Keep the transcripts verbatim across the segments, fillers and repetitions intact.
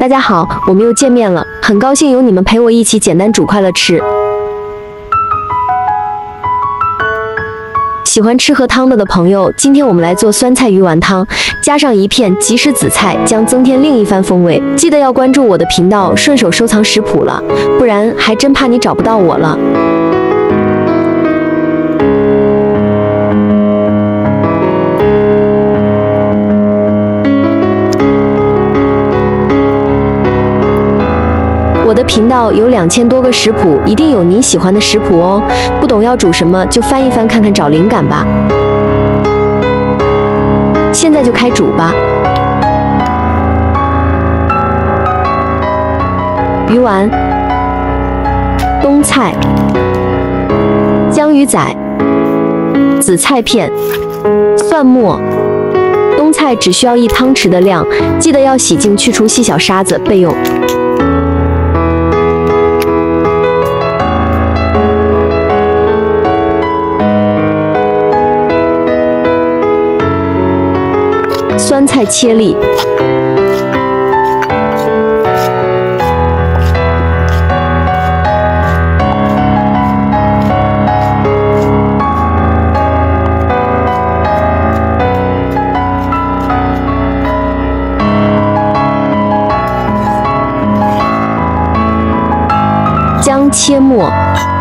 大家好，我们又见面了，很高兴有你们陪我一起简单煮快乐吃。喜欢吃喝汤的的朋友，今天我们来做酸菜鱼丸汤，加上一片即食紫菜，将增添另一番风味。记得要关注我的频道，顺手收藏食谱了，不然还真怕你找不到我了。我的频道有两千多个食谱，一定有你喜欢的食谱哦。不懂要煮什么，就翻一翻看看，找灵感吧。现在就开煮吧。鱼丸、冬菜、江鱼仔、紫菜片、蒜末。冬菜只需要一汤匙的量，记得要洗净去除细小沙子备用。酸菜切粒，姜切末。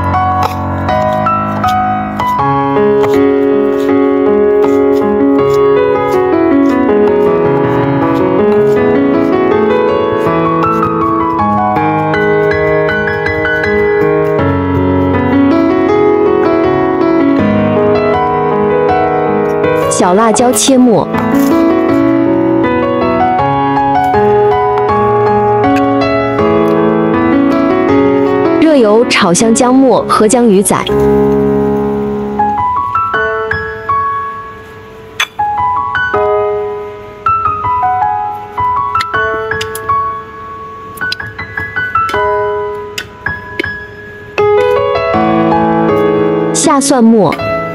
小辣椒切末，热油炒香姜末和江鱼仔，下蒜末。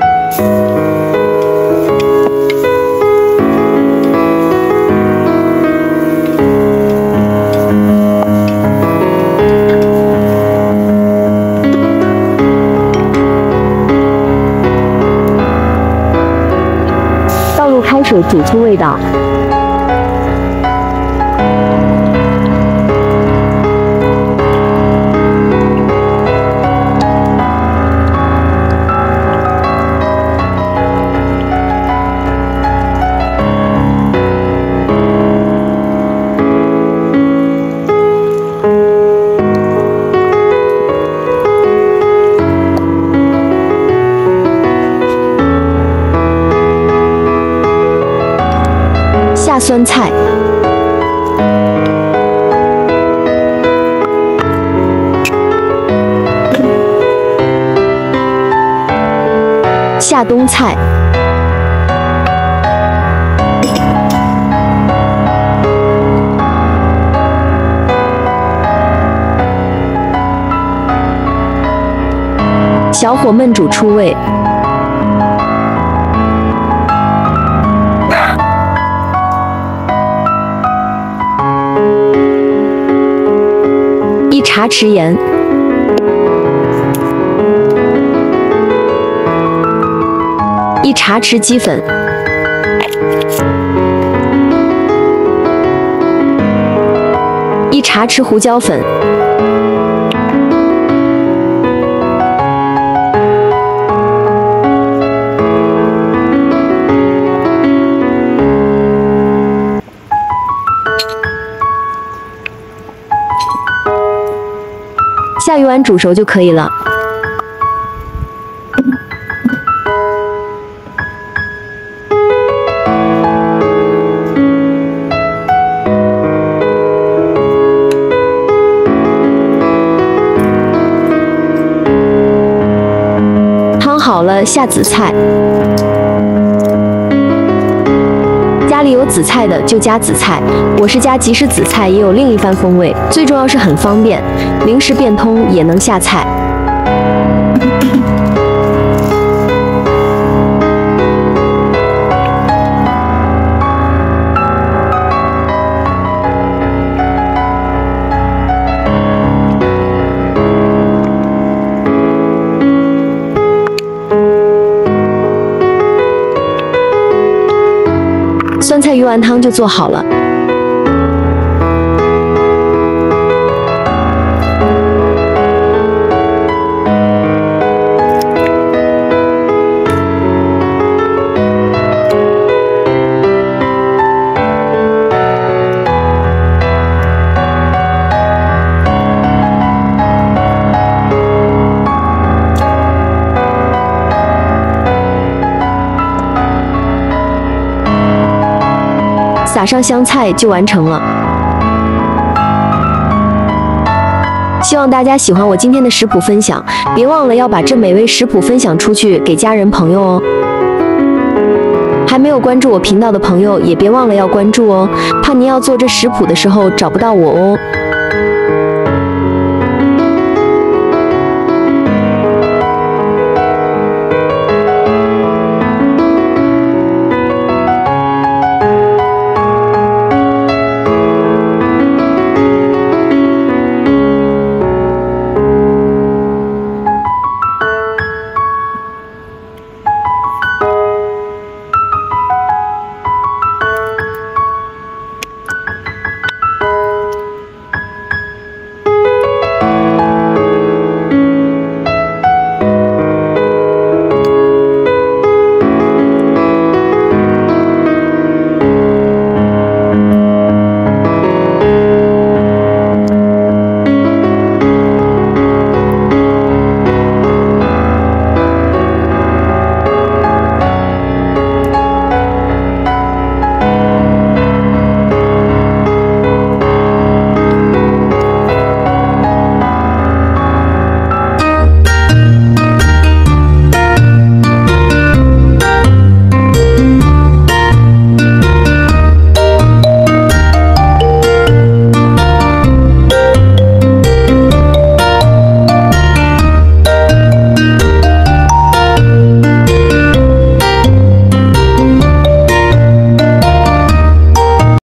开水煮出味道，下酸菜，下冬菜，小火焖煮出味。一茶匙盐，一茶匙鸡粉，一茶匙胡椒粉，下鱼丸煮熟就可以了。汤好了，下紫菜。家里有紫菜的就加紫菜，我是加即食紫菜，也有另一番风味。最重要是很方便，零食变通也能下菜。 菜鱼丸汤就做好了。撒上香菜就完成了。希望大家喜欢我今天的食谱分享，别忘了要把这美味食谱分享出去给家人朋友哦。还没有关注我频道的朋友，也别忘了要关注哦，怕您要做这食谱的时候找不到我哦。